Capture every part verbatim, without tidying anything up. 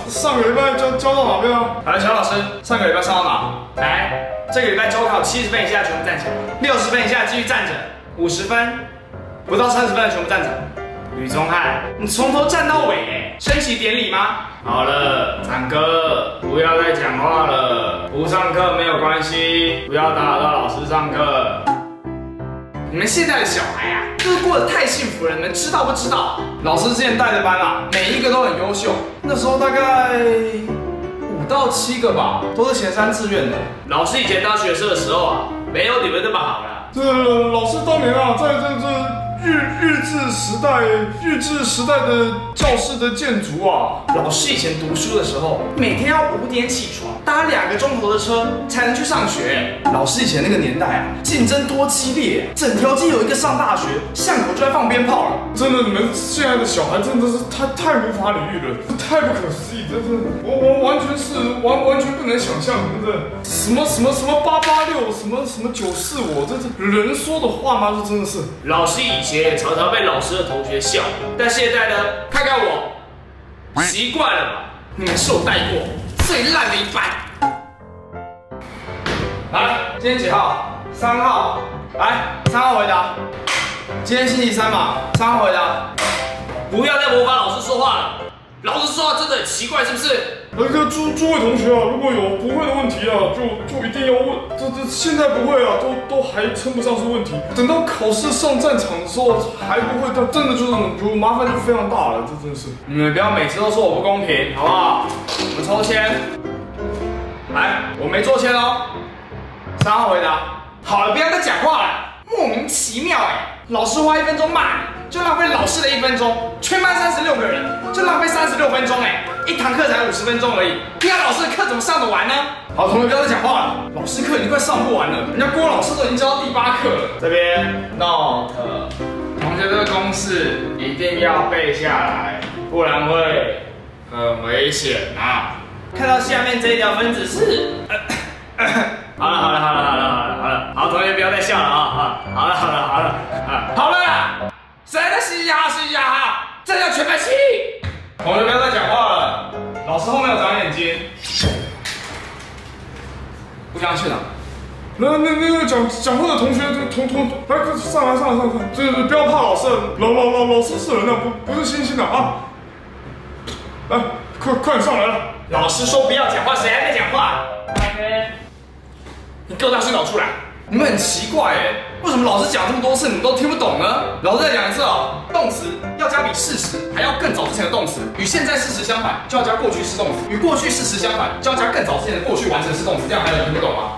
上个礼拜教教到哪边啊？ 来，小老师，上个礼拜上到哪？来，这个礼拜周考七十分以下全部站起来，六十分以下继续站着，五十分不到三十分的全部站着。吕宗翰，你从头站到尾，哎，升旗典礼吗？好了，长哥，不要再讲话了，不上课没有关系，不要打扰到老师上课。你们现在的小孩啊，就是过得太幸福了，你们知道不知道？老师之前带的班啊，每一个都很优秀，那时候大概五到七个吧，都是前三志愿的。老师以前当学生的时候啊，没有你们这么好啦。 这老师当年啊，在这这日日治时代，日治时代的教室的建筑啊， 老师以前读书的时候，每天要五点起床，搭两个钟头的车才能去上学。老师以前那个年代啊，竞争多激烈，整条街有一个上大学，巷口就在放鞭炮了。 真的，你们现在的小孩真的是太太无法理喻了，太不可思议，真的，我我完全是完完全不能想象，真的，什么什么什么八八六，什么什么九四我，这这人说的话吗？这真的是。 老师以前也常常被老师的同学笑，但现在呢，看看我，习惯了吧？你们是我带过最烂的一班。来，今天几号？三号。来，三号回答。今天星期三嘛，三号回答。不要再模仿老师说话了，老师说话真的很奇怪，是不是？ 那个诸诸位同学啊，如果有不会的问题啊，就就一定要问。这这现在不会啊，都都还称不上是问题。等到考试上战场的时候还不会，但真的就是就麻烦就非常大了，这真是。 你们不要每次都说我不公平，好不好？我们抽签。来，我没做签哦。三号回答。好了，不要再讲话了，莫名其妙哎！老师花一分钟骂你，就浪费老师的一分钟。全班三十六个人，就浪费三十六分钟哎！一堂课才五十分钟而已，这样老师的课怎么上得完呢？好，同学不要再讲话了，老师课已经快上不完了，人家郭老师都已经教到第八课了。这边 note， 同学这个公式一定要背下来，不然会很危险啊！看到下面这一条分子式。好了好了好了好了好了好了，好，同学不要再笑了啊！好了好了好了啊，好了啦，谁在嘻嘻哈哈嘻嘻哈哈？这叫全班起立！同学不要再讲话了，老师后面有长眼睛，不相信啊？ 那那那个讲讲话的同学，同同来上来上来上来，这不要怕老师，老老老老师是人啊，不不是猩猩的啊！来，快快点上来了！ 老师说不要讲话，谁还在讲话 ？OK。你给我大声搞出来！你们很奇怪哎，为什么老师讲这么多次你们都听不懂呢？老师再讲一次哦，动词要加比事实还要更早之前的动词，与现在事实相反就要加过去式动词，与过去事实相反就要加更早之前的过去完成式动词，这样还有人听不懂吗？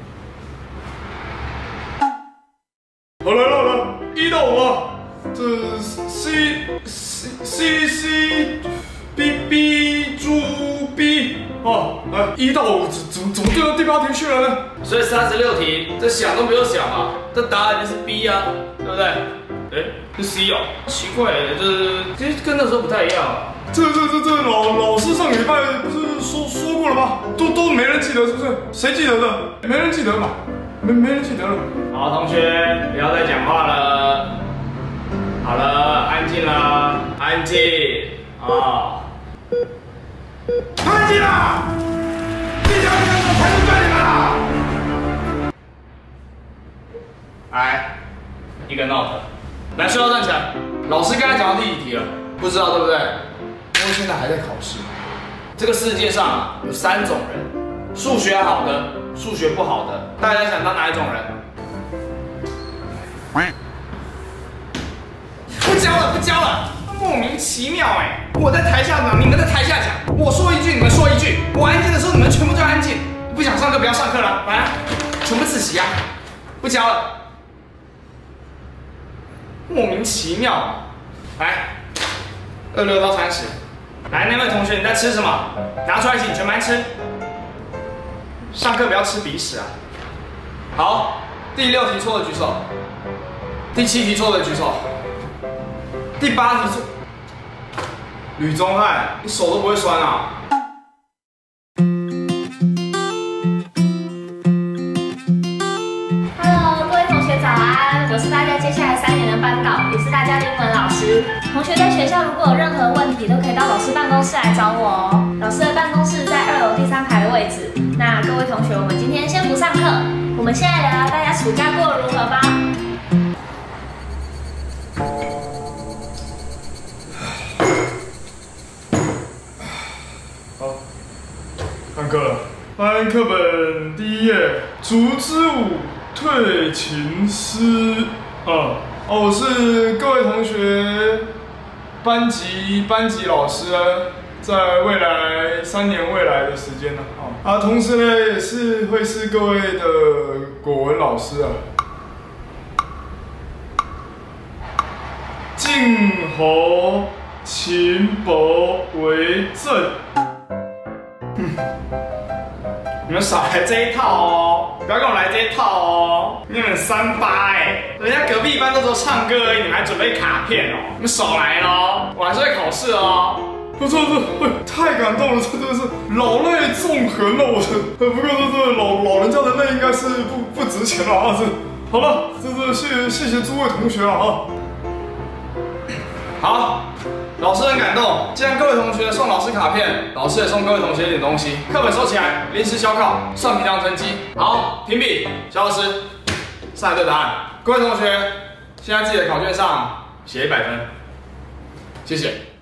好来了来了，一到五啊，这 C C C C B B 猪 B 啊，来一到五怎怎怎么对到第八题去了呢？ 所以三十六题，这想都不用想啊，这答案就是 B 啊，对不对？哎，是 C 哦，奇怪，这其实跟那时候不太一样啊。 这这这这老老师上个礼拜不是说说过了吗？都都没人记得，是不是？谁记得的？没人记得嘛？没没人记得了。 好，同学不要再讲话了。好了，安静了，安静啊， 安静啦！这条路我才能对你们啦！ 来，一个 note， 来，学校站起来。老师刚才讲到第几题了？不知道对不对？因为现在还在考试。这个世界上啊，有三种人：数学好的，数学不好的。大家想当哪一种人？不教了，不教了，莫名其妙哎！我在台下讲，你们在台下讲，我说一句，你们说一句。我安静的时候，你们全部就安静。不想上课，不要上课了，来，全部自习啊！不教了。莫名其妙，来，二六到三十，来，那位同学你在吃什么？拿出来一起全班吃。上课不要吃鼻屎啊！好，第六题错的举手，第七题错的举手，第八题错。吕宗翰，你手都不会酸啊？ 我是大家接下来三年的班导，也是大家的英文老师。同学在学校如果有任何问题，都可以到老师办公室来找我哦。老师的第三排的位置。那各位同学，我们今天先不上课，我们现在聊聊大家暑假过得如何吧。 好，上课了。翻课本第一页，竹之舞退琴诗。啊，哦，我是各位同学班级班级老师啊，在未来三年未来的时间呢，啊，啊，同时呢也是会是各位的国文老师啊。晋侯秦伯为政。嗯， 你们少来这一套哦，不要跟我来这一套哦。你们三八哎，人家隔壁班都只有唱歌而已，你们还准备卡片哦？你们少来咯，我还是会考试哦。 不错不错，太感动了，这真的是老泪纵横了，我这。不过这这老老人家的泪应该是不不值钱了啊，这。好了，这这谢谢谢诸位同学了啊。 好，老师很感动。既然各位同学送老师卡片，老师也送各位同学一点东西。课本收起来，临时小考，算平常成绩。好，评比，小老师，上来对答案。各位同学，现在自己的考卷上写一百分，谢谢。